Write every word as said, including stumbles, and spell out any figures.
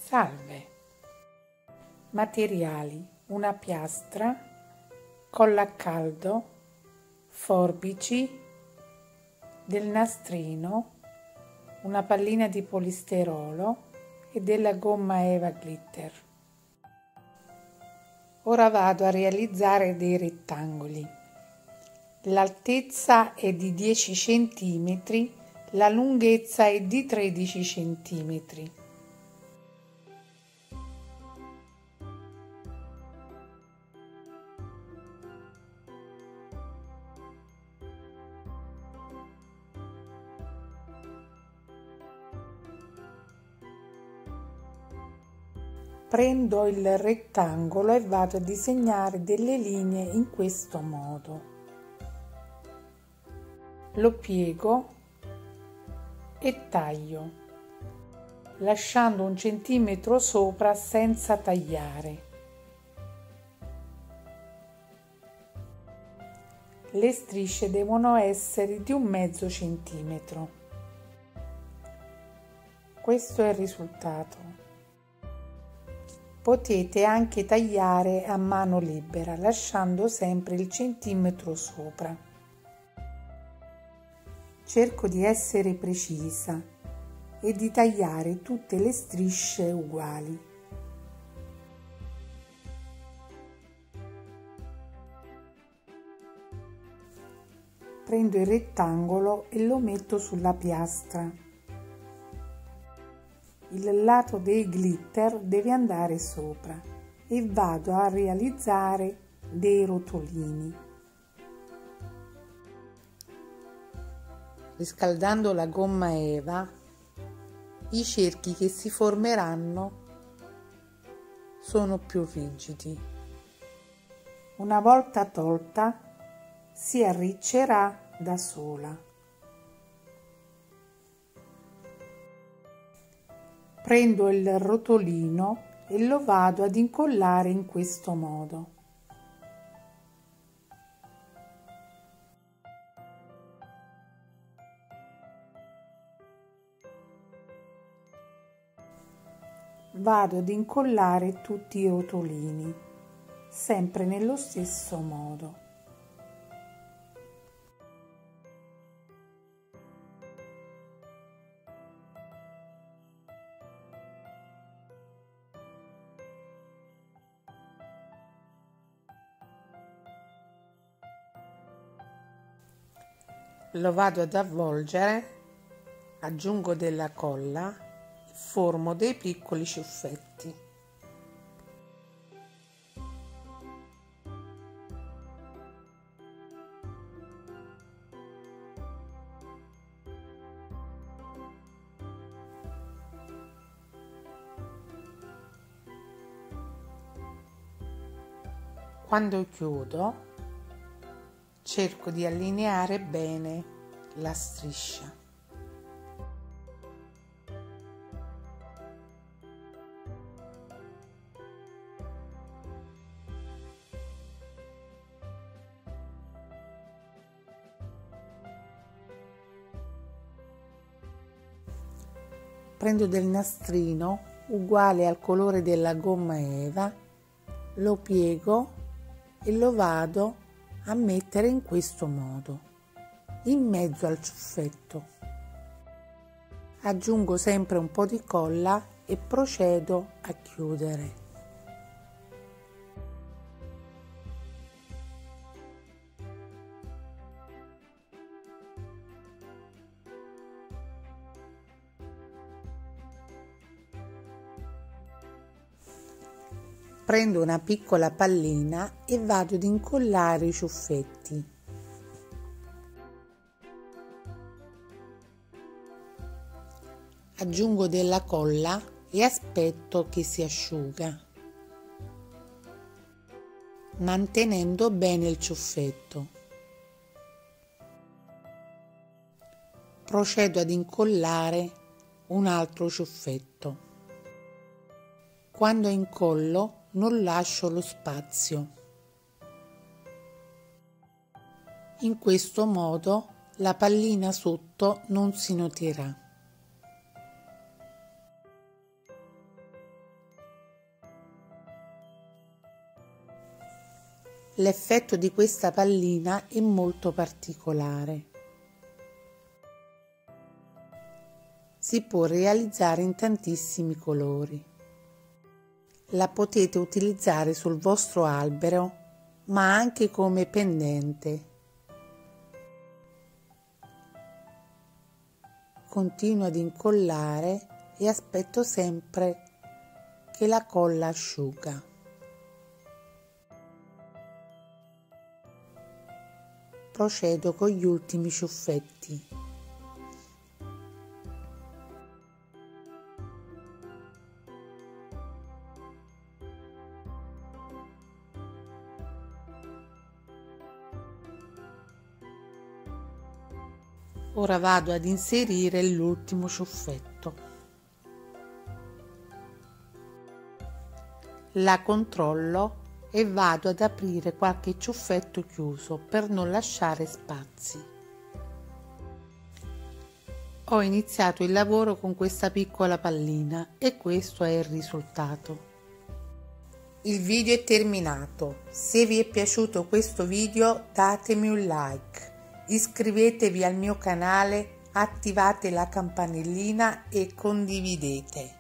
Salve! Materiali: una piastra, colla a caldo, forbici, del nastrino, una pallina di polisterolo e della gomma Eva Glitter. Ora vado a realizzare dei rettangoli. L'altezza è di dieci centimetri, la lunghezza è di tredici centimetri. Prendo il rettangolo e vado a disegnare delle linee in questo modo. Lo piego e taglio, lasciando un centimetro sopra senza tagliare. Le strisce devono essere di un mezzo centimetro. Questo è il risultato. Potete anche tagliare a mano libera, lasciando sempre il centimetro sopra. Cerco di essere precisa e di tagliare tutte le strisce uguali. Prendo il rettangolo e lo metto sulla piastra. Il lato dei glitter deve andare sopra e vado a realizzare dei rotolini. Riscaldando la gomma Eva, i cerchi che si formeranno sono più rigidi. Una volta tolta, si arriccerà da sola. Prendo il rotolino e lo vado ad incollare in questo modo. Vado ad incollare tutti i rotolini, sempre nello stesso modo. Lo vado ad avvolgere, aggiungo della colla e formo dei piccoli ciuffetti. Quando chiudo, cerco di allineare bene la striscia. Prendo del nastrino uguale al colore della gomma Eva, lo piego e lo vado a mettere in questo modo, in mezzo al ciuffetto. Aggiungo sempre un po' di colla e procedo a chiudere. Prendo una piccola pallina e vado ad incollare i ciuffetti. Aggiungo della colla e aspetto che si asciuga, mantenendo bene il ciuffetto. Procedo ad incollare un altro ciuffetto. Quando incollo, non lascio lo spazio. In questo modo la pallina sotto non si noterà. L'effetto di questa pallina è molto particolare. Si può realizzare in tantissimi colori. La potete utilizzare sul vostro albero, ma anche come pendente. Continuo ad incollare e aspetto sempre che la colla asciuga. Procedo con gli ultimi ciuffetti. Ora vado ad inserire l'ultimo ciuffetto. La controllo e vado ad aprire qualche ciuffetto chiuso per non lasciare spazi. Ho iniziato il lavoro con questa piccola pallina e questo è il risultato. Il video è terminato. Se vi è piaciuto questo video datemi un like. Iscrivetevi al mio canale, attivate la campanellina e condividete.